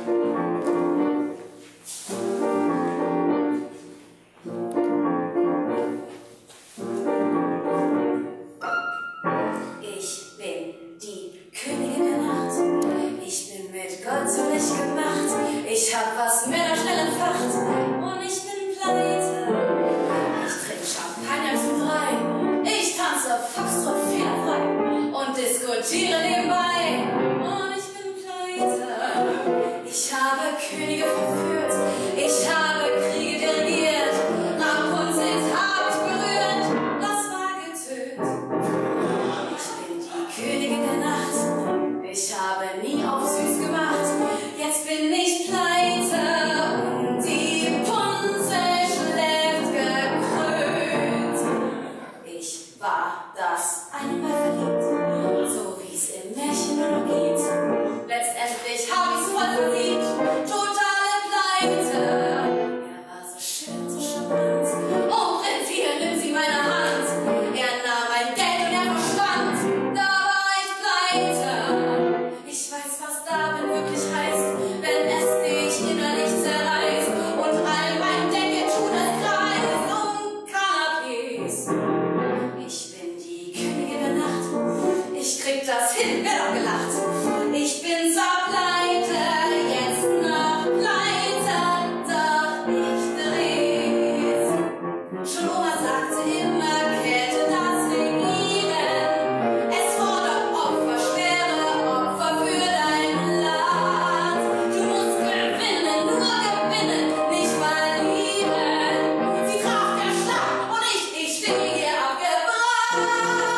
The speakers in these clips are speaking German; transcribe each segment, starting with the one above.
Ich hab was Männer schnell entfacht und ich bin Planete. Ich trinke Champagner zum Drei, ich tanze Foxtrot fehlerfrei und diskutiere nebenbei. Und ich bin Planete. Ich habe Könige verführt, ich habe Kriege dirigiert, Rapunzel habe ich berührt, das war getötet. Ich bin die Königin der Nacht, ich habe nie auf süß gemacht. Jetzt bin ich pleite und die Punzel schläft gekrönt. Ich war das eine Mal verliebt, so wie's im Märchen nur noch geht. Letztendlich hab ich's voll verdient, totale Pleite. Er war so schön, so charmant. Oh Prinz, hier, nimm Sie meine Hand. Er nahm mein Geld und er verschwand, da war ich pleite. Ich weiß, was darin wirklich heißt, wenn es dich innerlich zerreißt und all mein Denken es kreist um Canapés. Ich bin die Königin der Nacht, ich krieg das hin, wer doch gelacht. Ich bin so pleite, jetzt noch pleite, doch ich dreh's. Schon Oma sagte immer, Kälte das Regieren. Es fordert Opfer, schwere Opfer für dein Land. Du musst gewinnen, nur gewinnen, nicht verlieren. Sie traf der Schlag und ich stehe hier abgebrannt.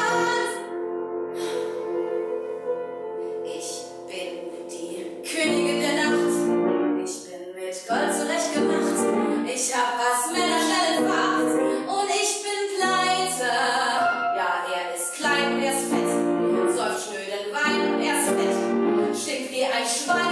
Ich bin die Königin der Nacht. Ich bin mit Gold zurechtgemacht. Ich hab was Männer schnell entfacht. Und ich bin pleite. Ja, er ist klein und er ist fett. Säuft schnöden Wein und er ist fett. Stinkt wie ein Schwein.